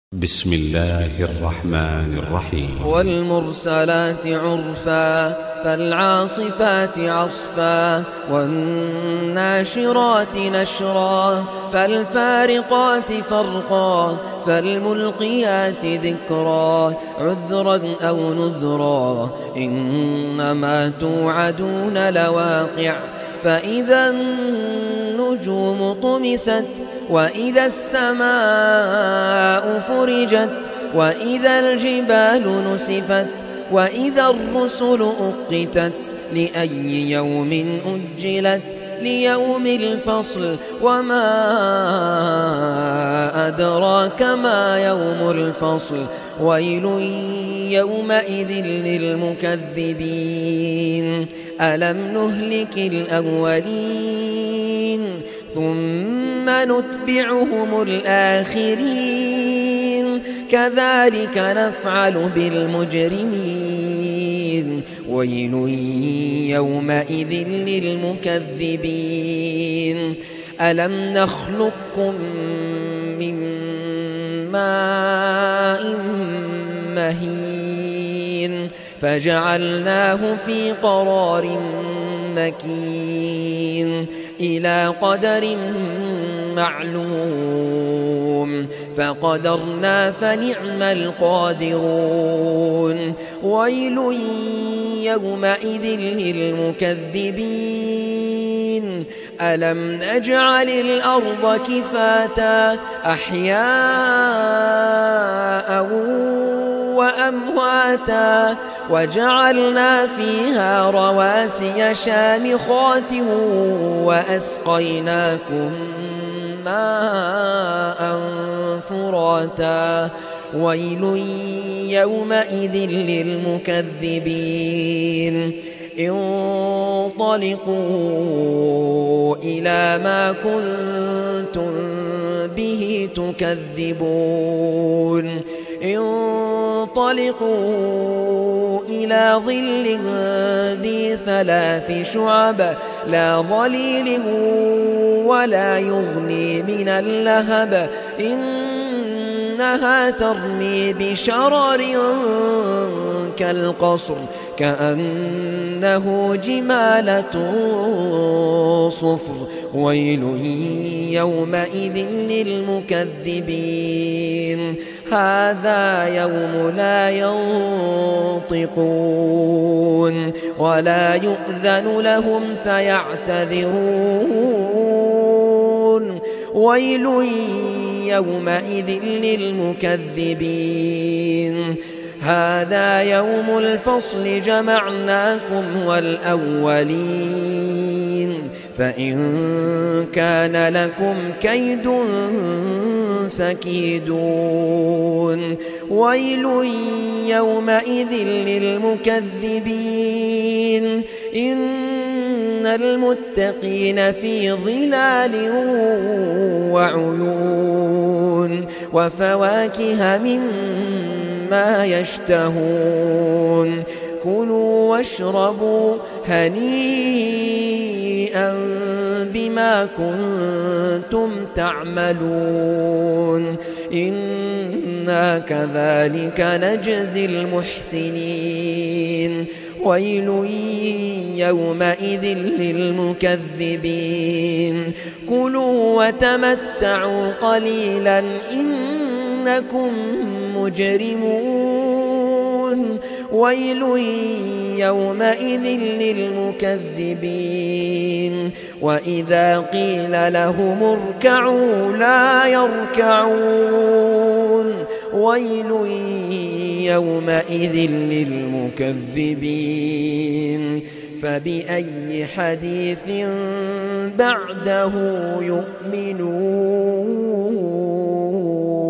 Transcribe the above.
بسم الله الرحمن الرحيم. والمرسلات عرفا فالعاصفات عصفا والناشرات نشرا فالفارقات فرقا فالملقيات ذكرا عذرا أو نذرا إنما توعدون لواقع فإذا النجوم طمست وإذا السماء فرجت وإذا الجبال نسفت وإذا الرسل أقتت لأي يوم أجلت ليوم الفصل وما أدراك ما يوم الفصل ويل يومئذ للمكذبين ألم نهلك الأولين ثم نتبعهم الآخرين كذلك نفعل بالمجرمين ويل يومئذ للمكذبين ألم نخلقكم من ماء مهين فجعلناه في قرار مكين إلى قدر معلوم فقدرنا فنعم القادرون ويل يومئذ للمكذبين ألم نجعل الأرض كفاتا أحياء وأمواتا وجعلنا فيها رواسي شامخات وأسقيناكم ماء فراتا ويل يومئذ للمكذبين انطلقوا إلى ما كنتم به تكذبون انطلقوا إلى ظل ذي ثلاث شعب لا ظليل ولا يغني من اللهب إنها ترمي بشرر كالقصر كأنه جمالة صفر ويل يومئذ للمكذبين هذا يوم لا ينطقون ولا يؤذن لهم فيعتذرون ويل يومئذ للمكذبين هذا يوم الفصل جمعناكم والأولين فإن كان لكم كيد فكيدون ويل يومئذ للمكذبين إن المتقين في ظلال وعيون وفواكه مما يشتهون كلوا واشربوا هنيئا بما كنتم تعملون إنا كذلك نجزي المحسنين ويل يومئذ للمكذبين كلوا وتمتعوا قليلا إنكم مجرمون ويل يومئذ للمكذبين وإذا قيل لهم اركعوا لا يركعون ويل يومئذ للمكذبين فبأي حديث بعده يؤمنون.